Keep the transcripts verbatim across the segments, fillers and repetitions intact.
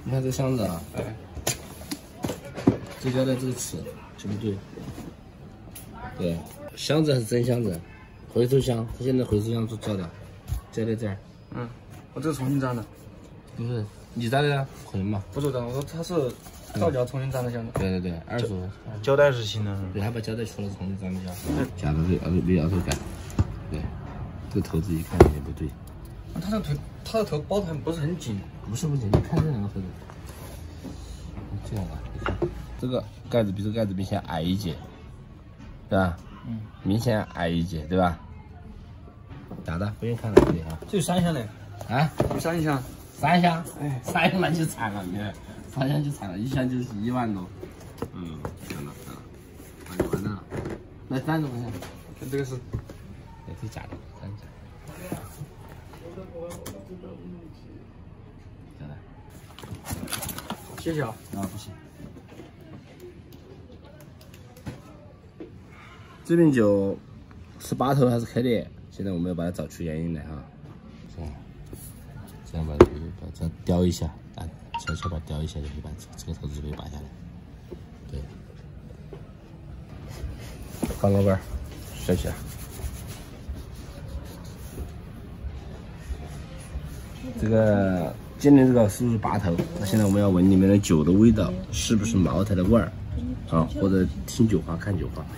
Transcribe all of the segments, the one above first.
你看这箱子啊，哎，这胶带这个齿对不对？对，箱子还是真箱子，回收箱，它现在回收箱做胶的，胶带这儿。 嗯，我这是重新粘的。 不是，你粘的呀？可能吧？ 不是的，我说它是造胶重新粘的箱子。 对对对，二手。 胶带是新的， 对，还把胶带除了重新粘的胶。夹到这摇头，别摇头杆。对，这个头子一看也不对。 它的腿，它的头包的还不是很紧。 不是不紧，你看这两个头子。这样啊，你看这个盖子比这个盖子明显矮一截，对吧？嗯，明显矮一截，对吧？假的，不用看了，对啊。 就三箱嘞。啊？有三箱。 三箱？哎，三箱那就惨了，你看，三箱就惨了，一箱就是一万多。嗯，算了算了，那就完蛋了。来三种看， 看这个是， 哎，这假的，三假。假的。 谢谢啊。 啊，不行。这瓶酒是八头还是开裂？现在我们要把它找出原因来哈。这样，这样把它把它雕一下，啊，悄悄把它雕一下就可以把这个头子就可以拔下来。对，放个瓣，摔起来。这个鉴定这个是不是八头？那现在我们要闻里面的酒的味道，是不是茅台的味儿啊？或者听酒花看酒花。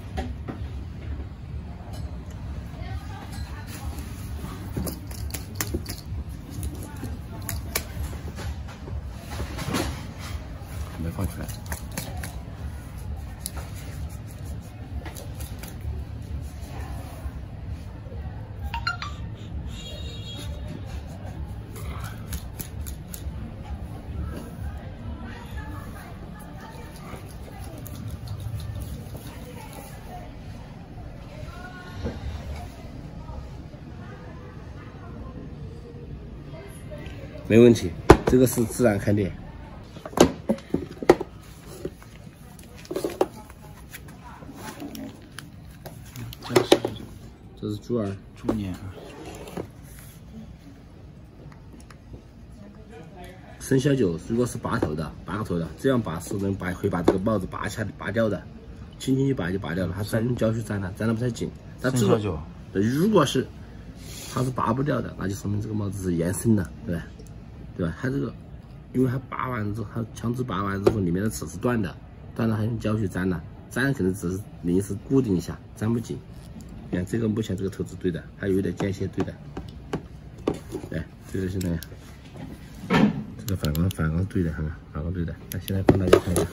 没放出来。没问题，这个是自然开裂。 这个是这是猪耳， 猪年。 生肖酒如果是拔头的，拔个头的，这样拔是能把会把这个帽子拔下拔掉的，轻轻一拔就拔掉了，它沾用胶去粘了，粘的不太紧。但这个酒，如果是它是拔不掉的，那就说明这个帽子是延伸的，对吧？对吧？它这个，因为它拔完之后，它枪支拔完之后，里面的齿是断的，断了还用胶去粘了，粘可能只是临时固定一下，粘不紧。你看这个目前这个头子对的，还有一点间歇对的，对，这个现在这个反光反光对的，看看反光对的。那现在帮大家看一下，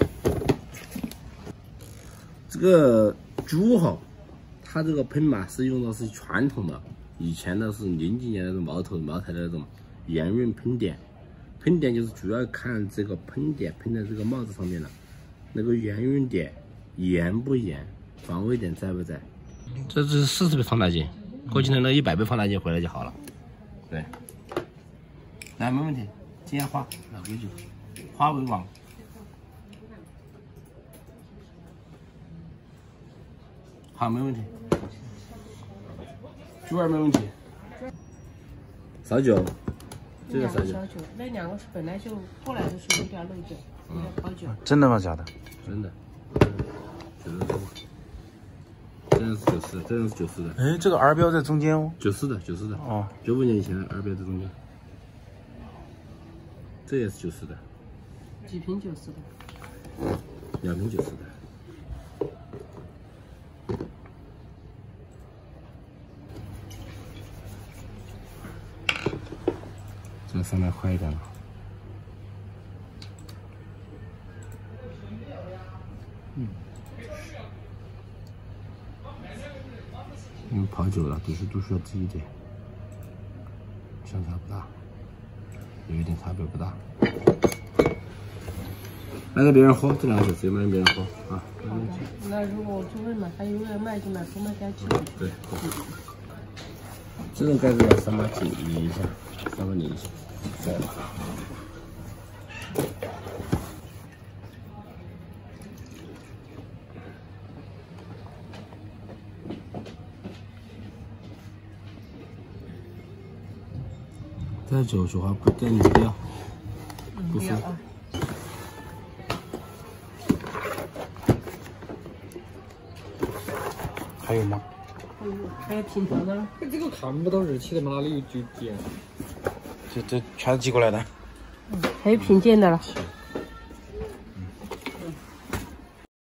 这个猪哈，它这个喷嘛是用的是传统的，以前的是零几年那种茅头茅台的那种圆润喷点。喷点就是主要看这个喷点喷在这个帽子上面的，那个圆润点圆不圆，防卫点在不在？这是四十倍放大镜，过去的那一百倍放大镜回来就好了。对，来没问题。今天花老规矩，花为王。好，没问题。猪耳没问题。烧酒。这个烧酒， 那两个是本来就过来的时候有点漏酒，有点泡酒。 真的吗？假的？ 真的，九十四，这样是九四，这样是九四的。 哎，这个 R 标在中间哦。 九四的，九四的。 哦， 九五年以前的 R 标在中间，这也是九四的。 几瓶九四的？ 两瓶九四的。这个上面快一点了。嗯。因为跑久了，读书读书要低一点，相差不大，有一点差别不大。来给别人喝，这两个酒直接卖给别人喝啊。 那如果我去问嘛，还有人卖就买多卖点几。 对。这种盖子要三把紧拧一下，三把拧一下。对。这酒酒花不掉拧不掉。嗯。 不是。 还有吗？ 还有还有平条呢？ 这个看不到日期的嘛，哪里有几点？ 这这全是寄过来的。 嗯，还有平件的了。 是